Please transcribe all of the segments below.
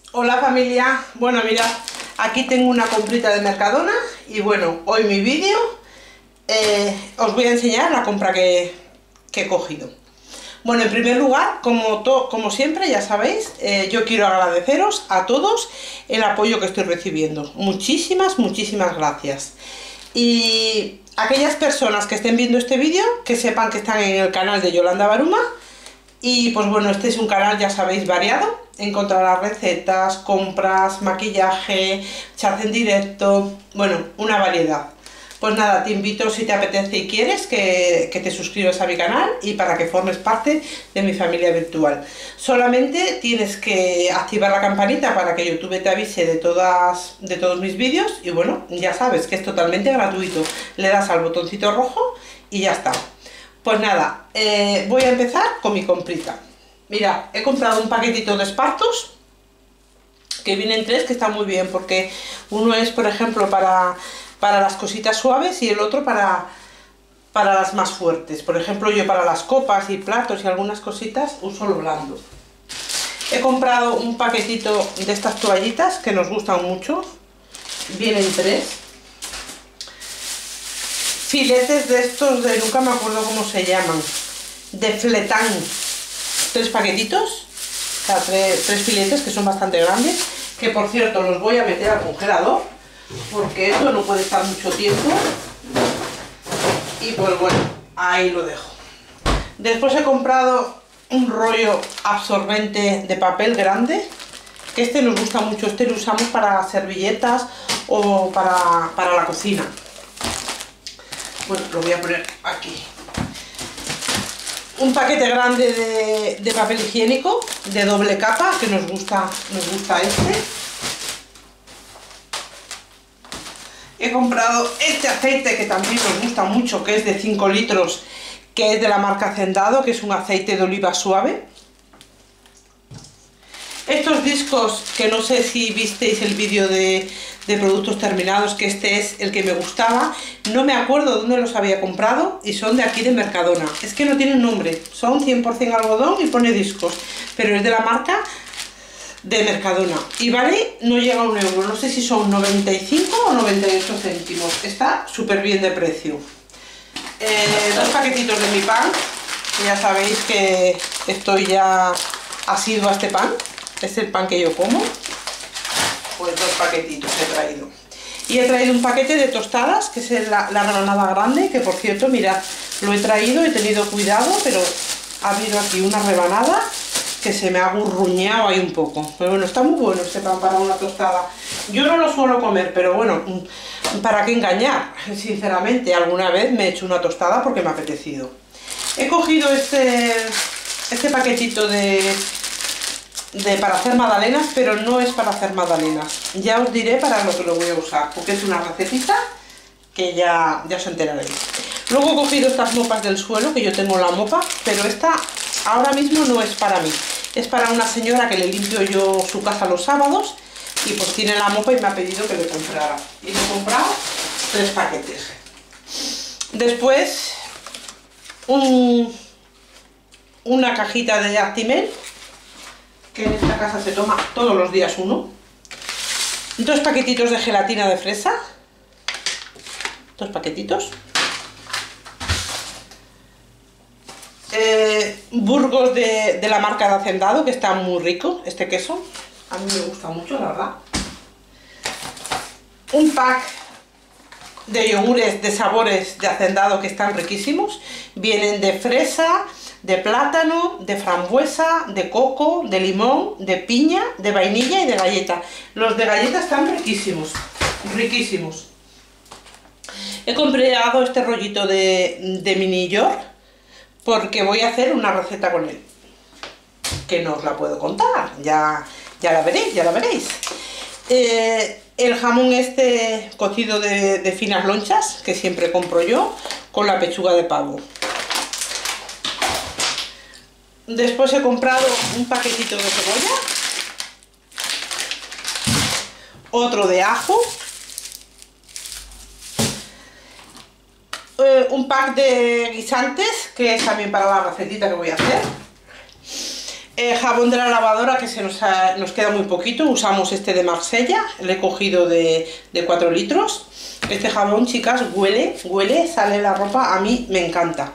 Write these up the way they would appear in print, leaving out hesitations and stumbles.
Hola familia, bueno mirad, aquí tengo una comprita de Mercadona y bueno, hoy mi vídeo os voy a enseñar la compra que he cogido. Bueno, en primer lugar, como siempre, ya sabéis, yo quiero agradeceros a todos el apoyo que estoy recibiendo. Muchísimas gracias. Y aquellas personas que estén viendo este vídeo, que sepan que están en el canal de Yolanda Baruma. Y pues bueno, este es un canal, ya sabéis, variado. Encontrarás recetas, compras, maquillaje, chat en directo, bueno, una variedad. Pues nada, te invito, si te apetece y quieres, que te suscribas a mi canal y para que formes parte de mi familia virtual. Solamente tienes que activar la campanita para que YouTube te avise de todos mis vídeos y bueno, ya sabes que es totalmente gratuito. Le das al botoncito rojo y ya está. Pues nada, voy a empezar con mi comprita. Mira, he comprado un paquetito de espartos, que vienen tres, que está muy bien, porque uno es, por ejemplo, para las cositas suaves y el otro para las más fuertes. Por ejemplo, yo para las copas y platos y algunas cositas uso lo blando. He comprado un paquetito de estas toallitas que nos gustan mucho. Vienen tres. Filetes de estos de nunca me acuerdo cómo se llaman. De fletán. Tres paquetitos. O sea, tres filetes que son bastante grandes. Que por cierto los voy a meter al congelador, porque esto no puede estar mucho tiempo. Y pues bueno, ahí lo dejo. Después he comprado un rollo absorbente de papel grande, que este nos gusta mucho. Este lo usamos para servilletas o para la cocina. Bueno, lo voy a poner aquí. Un paquete grande de papel higiénico de doble capa, que nos gusta este. He comprado este aceite que también nos gusta mucho, que es de 5 litros, que es de la marca Hacendado, que es un aceite de oliva suave. Estos discos, que no sé si visteis el vídeo de productos terminados, que este es el que me gustaba, no me acuerdo dónde los había comprado y son de aquí de Mercadona. Es que no tienen nombre, son 100% algodón y pone discos, pero es de la marca de Mercadona y vale, no llega a €1, no sé si son 95 o 98 céntimos, está súper bien de precio. Dos paquetitos de mi pan, que ya sabéis que estoy ya asidua a este pan, es el pan que yo como. Pues dos paquetitos he traído. Y he traído un paquete de tostadas, que es la granada grande, que por cierto, mirad, lo he traído, he tenido cuidado, pero ha habido aquí una rebanada que se me ha agurruñado ahí un poco. Pero bueno, está muy bueno este pan para una tostada. Yo no lo suelo comer, pero bueno, ¿para qué engañar? Sinceramente, alguna vez me he hecho una tostada porque me ha apetecido. He cogido este paquetito para hacer magdalenas, pero no es para hacer magdalenas. Ya os diré para lo que lo voy a usar, porque es una recetita que ya os enteraréis. Luego he cogido estas mopas del suelo, que yo tengo la mopa, pero esta ahora mismo no es para mí. Es para una señora que le limpio yo su casa los sábados y pues tiene la mopa y me ha pedido que le comprara. Y le he comprado 3 paquetes. Después una cajita de Actimel, que en esta casa se toma todos los días uno. 2 paquetitos de gelatina de fresa. 2 paquetitos. Burgos de la marca de Hacendado, que está muy rico este queso. A mí me gusta mucho, la verdad. Un pack de yogures de sabores de Hacendado que están riquísimos. Vienen de fresa, de plátano, de frambuesa, de coco, de limón, de piña, de vainilla y de galleta. Los de galleta están riquísimos, riquísimos. He comprado este rollito de mini york porque voy a hacer una receta con él, que no os la puedo contar, ya la veréis, ya la veréis. El jamón este cocido de finas lonchas, que siempre compro yo, con la pechuga de pavo. Después he comprado un paquetito de cebolla, otro de ajo, un pack de guisantes, que es también para la recetita que voy a hacer. Jabón de la lavadora que nos queda muy poquito, usamos este de Marsella, le he cogido de 4 litros. Este jabón, chicas, huele, sale la ropa, a mí me encanta.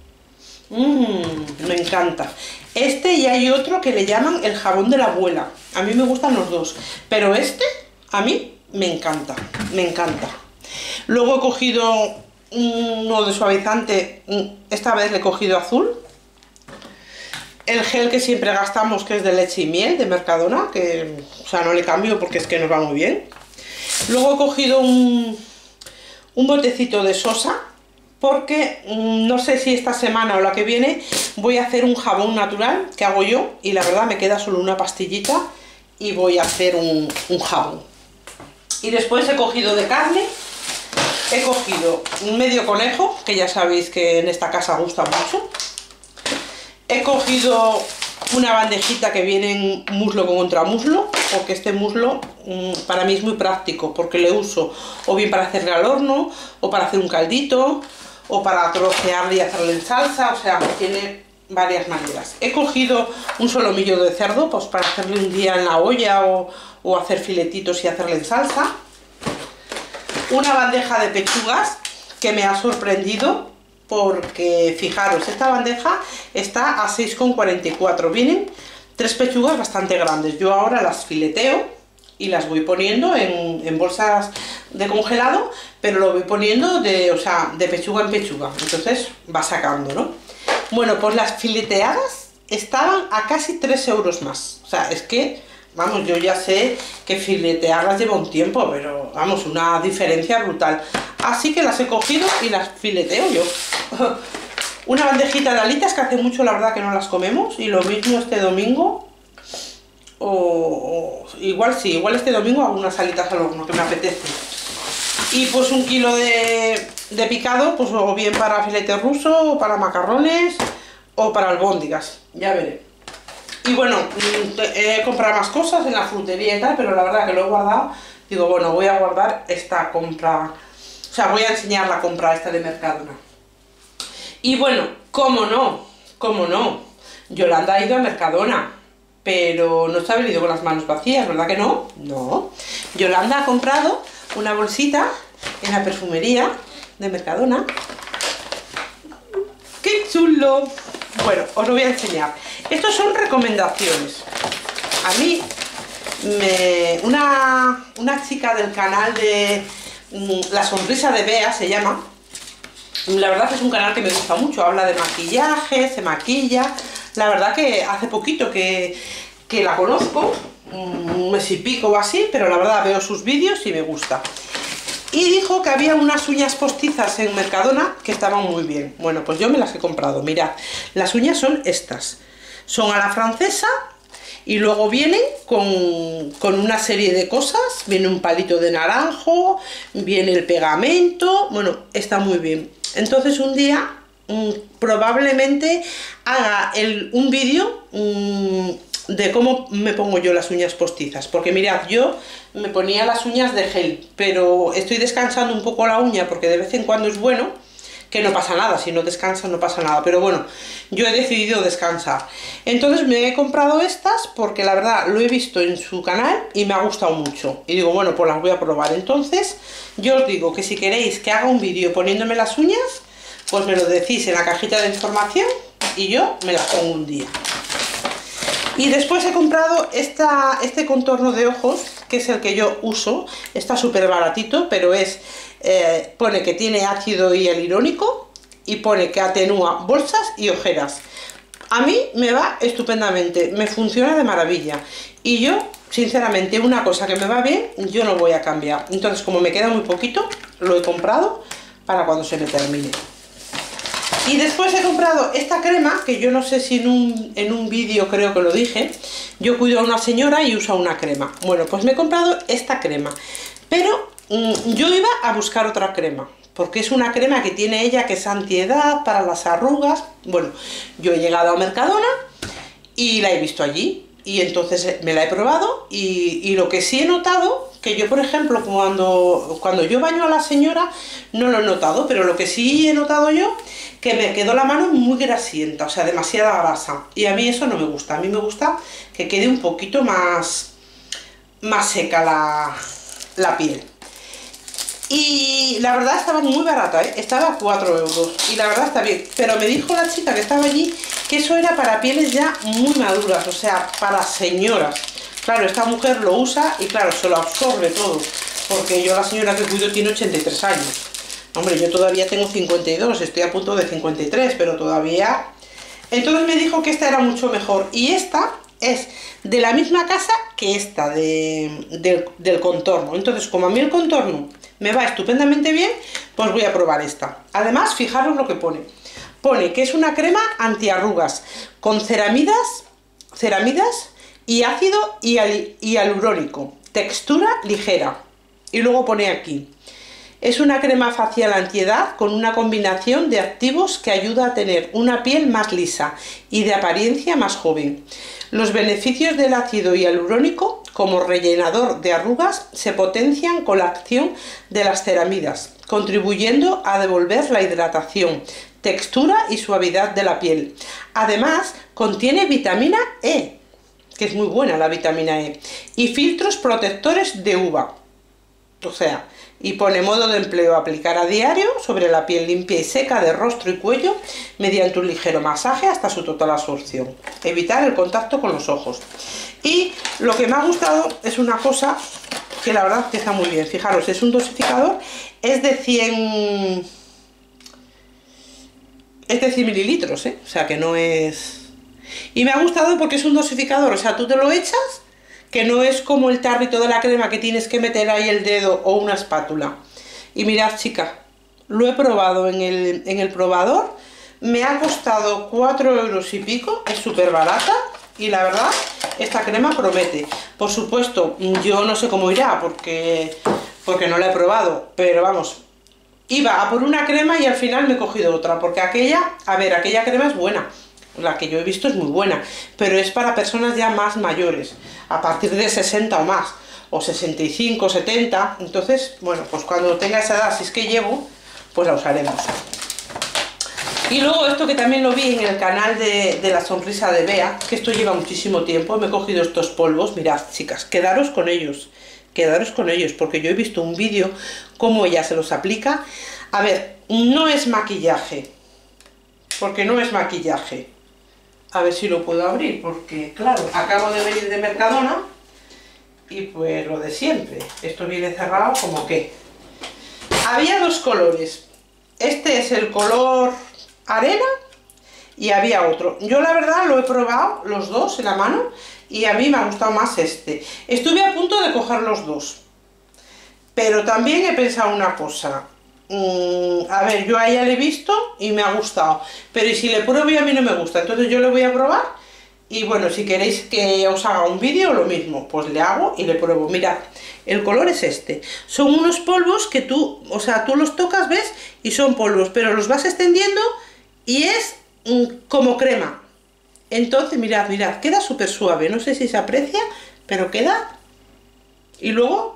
Me encanta. Este, y hay otro que le llaman el jabón de la abuela. A mí me gustan los dos, pero este a mí me encanta, me encanta. Luego he cogido uno de suavizante, esta vez le he cogido azul. El gel que siempre gastamos, que es de leche y miel, de Mercadona, que, o sea, no le cambio porque es que nos va muy bien. Luego he cogido un botecito de sosa, porque no sé si esta semana o la que viene voy a hacer un jabón natural que hago yo, y la verdad me queda solo una pastillita y voy a hacer un jabón. Y después he cogido de carne, he cogido un medio conejo, que ya sabéis que en esta casa gusta mucho. He cogido una bandejita que viene en muslo con contramuslo, porque este muslo para mí es muy práctico, porque le uso o bien para hacerle al horno, o para hacer un caldito, o para trocearle y hacerle en salsa, o sea, tiene varias maneras. He cogido un solomillo de cerdo, pues para hacerle un día en la olla, o hacer filetitos y hacerle en salsa. Una bandeja de pechugas que me ha sorprendido, porque fijaros, esta bandeja está a 6,44. Vienen 3 pechugas bastante grandes. Yo ahora las fileteo y las voy poniendo en bolsas de congelado, pero lo voy poniendo de pechuga en pechuga, entonces va sacando, ¿no? Bueno, pues las fileteadas estaban a casi 3 euros más. O sea, es que, vamos, yo ya sé que filetearlas lleva un tiempo, pero vamos, una diferencia brutal. Así que las he cogido y las fileteo yo. Una bandejita de alitas, que hace mucho la verdad que no las comemos, y lo mismo este domingo, igual sí, igual este domingo hago unas alitas al horno, que me apetece. Y pues 1 kilo de picado, pues o bien para filete ruso, o para macarrones, o para albóndigas, ya veré. Y bueno, he comprado más cosas en la frutería y tal, pero la verdad que lo he guardado. Digo, bueno, voy a guardar esta compra, o sea, voy a enseñar la compra esta de Mercadona. Y bueno, cómo no, Yolanda ha ido a Mercadona, pero no se ha venido con las manos vacías, ¿verdad que no? No. Yolanda ha comprado una bolsita en la perfumería de Mercadona. ¡Qué chulo! Bueno, os lo voy a enseñar. Estos son recomendaciones. A mí, una chica del canal de La Sonrisa de Bea, se llama. La verdad que es un canal que me gusta mucho. Habla de maquillaje, se maquilla. La verdad que hace poquito que la conozco, un mes y pico o así, pero la verdad veo sus vídeos y me gusta. Y dijo que había unas uñas postizas en Mercadona que estaban muy bien. Bueno, pues yo me las he comprado. Mirad, las uñas son estas. Son a la francesa y luego vienen con una serie de cosas. Viene un palito de naranjo, viene el pegamento. Bueno, está muy bien. Entonces un día probablemente haga un vídeo de cómo me pongo yo las uñas postizas, porque mirad, yo me ponía las uñas de gel, pero estoy descansando un poco la uña porque de vez en cuando es bueno, que no pasa nada, si no descansas no pasa nada, pero bueno, yo he decidido descansar. Entonces me he comprado estas porque la verdad lo he visto en su canal y me ha gustado mucho, y digo, bueno, pues las voy a probar. Entonces yo os digo que si queréis que haga un vídeo poniéndome las uñas, pues me lo decís en la cajita de información y yo me las pongo un día. Y después he comprado este contorno de ojos, que es el que yo uso. Está súper baratito, pero pone que tiene ácido hialurónico y pone que atenúa bolsas y ojeras. A mí me va estupendamente, me funciona de maravilla. Y yo, sinceramente, una cosa que me va bien, yo no voy a cambiar. Entonces, como me queda muy poquito, lo he comprado para cuando se me termine. Y después he comprado esta crema, que yo no sé si en un vídeo creo que lo dije. Yo cuido a una señora y usa una crema. Bueno, pues me he comprado esta crema. Pero yo iba a buscar otra crema, porque es una crema que tiene ella que es antiedad para las arrugas. Bueno, yo he llegado a Mercadona y la he visto allí. y entonces me la he probado y lo que sí he notado, que yo por ejemplo cuando yo baño a la señora no lo he notado, pero lo que sí he notado yo, que me quedó la mano muy grasienta, o sea, demasiada grasa, y a mí eso no me gusta. A mí me gusta que quede un poquito más seca la piel. Y la verdad estaba muy barata, ¿eh? Estaba a 4 euros y la verdad está bien, pero me dijo la chica que estaba allí que eso era para pieles ya muy maduras, o sea, para señoras. Claro, esta mujer lo usa y claro, se lo absorbe todo, porque yo la señora que cuido tiene 83 años. Hombre, yo todavía tengo 52, estoy a punto de 53, pero todavía... Entonces me dijo que esta era mucho mejor, y esta es de la misma casa que esta del contorno. Entonces, como a mí el contorno me va estupendamente bien, pues voy a probar esta. Además, fijaros lo que pone. Pone que es una crema antiarrugas con ceramidas y ácido hialurónico, textura ligera. Y luego pone aquí: es una crema facial antiedad con una combinación de activos que ayuda a tener una piel más lisa y de apariencia más joven. Los beneficios del ácido hialurónico como rellenador de arrugas se potencian con la acción de las ceramidas, contribuyendo a devolver la hidratación, textura y suavidad de la piel. Además, contiene vitamina E, que es muy buena la vitamina E, y filtros protectores de UVA. O sea, y pone modo de empleo: aplicar a diario sobre la piel limpia y seca de rostro y cuello mediante un ligero masaje hasta su total absorción. Evitar el contacto con los ojos. Y lo que me ha gustado es una cosa que la verdad que está muy bien. Fijaros, es un dosificador, es de 100 mililitros, ¿eh? O sea que no es... Y me ha gustado porque es un dosificador, o sea, tú te lo echas, que no es como el tarrito de la crema que tienes que meter ahí el dedo o una espátula. Y mirad, chica, lo he probado en el probador, me ha costado 4 euros y pico, es súper barata y la verdad, esta crema promete. Por supuesto, yo no sé cómo irá porque no la he probado, pero vamos, iba a por una crema y al final me he cogido otra, porque aquella crema es buena. La que yo he visto es muy buena, pero es para personas ya más mayores, a partir de 60 o más, o 65, 70, entonces, bueno, pues cuando tenga esa edad, si es que llego, pues la usaremos. Y luego esto que también lo vi en el canal de la sonrisa de Bea, que esto lleva muchísimo tiempo, me he cogido estos polvos, mirad, chicas, quedaros con ellos, porque yo he visto un vídeo cómo ella se los aplica. A ver, no es maquillaje, porque no es maquillaje. A ver si lo puedo abrir, porque claro, acabo de venir de Mercadona y pues lo de siempre. Esto viene cerrado como que... Había dos colores. Este es el color arena y había otro. Yo la verdad lo he probado los dos en la mano y a mí me ha gustado más este. Estuve a punto de coger los dos, pero también he pensado una cosa. A ver, yo a ella le he visto y me ha gustado, pero y si le pruebo y a mí no me gusta, entonces yo le voy a probar y bueno, si queréis que os haga un vídeo lo mismo, pues le hago y le pruebo. Mirad, el color es este, son unos polvos que tú, o sea, tú los tocas, ves, y son polvos, pero los vas extendiendo y es como crema. Entonces mirad, queda súper suave, no sé si se aprecia, pero queda. Y luego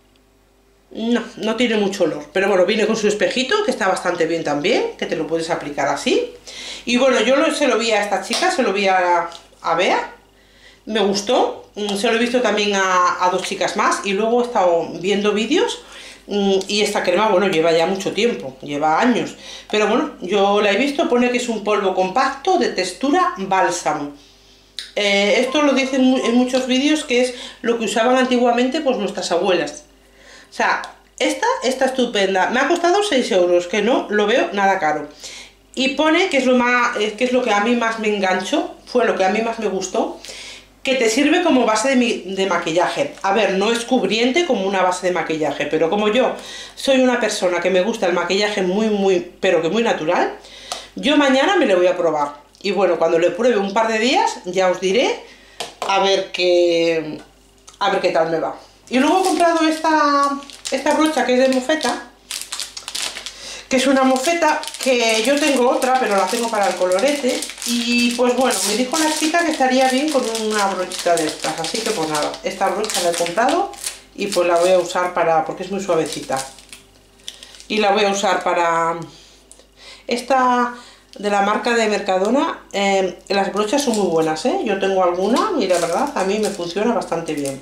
no tiene mucho olor, pero bueno, viene con su espejito, que está bastante bien también, que te lo puedes aplicar así. Y bueno, yo se lo vi a esta chica, se lo vi a Bea, me gustó, se lo he visto también a dos chicas más, y luego he estado viendo vídeos, y esta crema, bueno, lleva ya mucho tiempo, lleva años, pero bueno, yo la he visto, pone que es un polvo compacto de textura bálsamo. Esto lo dicen en muchos vídeos, que es lo que usaban antiguamente pues nuestras abuelas. O sea, esta está estupenda. Me ha costado 6 euros, que no lo veo nada caro. Y pone que es lo que a mí más me enganchó, fue lo que a mí más me gustó, que te sirve como base de maquillaje. A ver, no es cubriente como una base de maquillaje, pero como yo soy una persona que me gusta el maquillaje pero que muy natural, yo mañana me lo voy a probar. Y bueno, cuando lo pruebe un par de días, ya os diré a ver qué tal me va. Y luego he comprado esta brocha que es de Mofeta, que es una mofeta, que yo tengo otra, pero la tengo para el colorete. Y pues bueno, me dijo la chica que estaría bien con una brochita de estas, así que pues nada, esta brocha la he comprado y pues la voy a usar porque es muy suavecita. Y la voy a usar para esta de la marca de Mercadona. Las brochas son muy buenas, ¿eh? Yo tengo alguna y la verdad a mí me funciona bastante bien.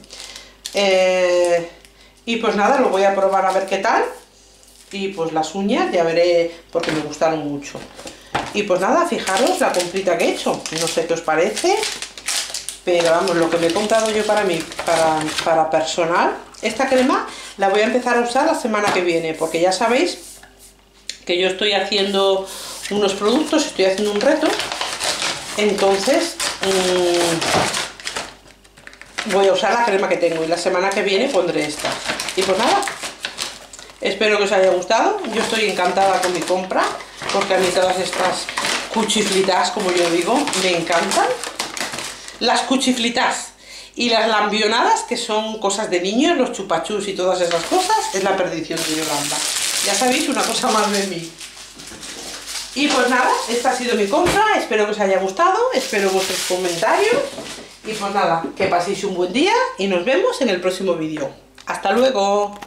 Y pues nada, lo voy a probar a ver qué tal. Y pues las uñas ya veré, porque me gustaron mucho. Y pues nada, fijaros la comprita que he hecho. No sé qué os parece, pero vamos, lo que me he comprado yo para mí, para personal. Esta crema la voy a empezar a usar la semana que viene, porque ya sabéis que yo estoy haciendo unos productos, estoy haciendo un reto. Entonces voy a usar la crema que tengo y la semana que viene pondré esta. Y pues nada, espero que os haya gustado. Yo estoy encantada con mi compra, porque a mí todas estas cuchiflitas, como yo digo, me encantan. Las cuchiflitas y las lambionadas, que son cosas de niños, los chupachus y todas esas cosas, es la perdición de Yolanda. Ya sabéis, una cosa más de mí. Y pues nada, esta ha sido mi compra, espero que os haya gustado, espero vuestros comentarios. Y pues nada, que paséis un buen día y nos vemos en el próximo vídeo. ¡Hasta luego!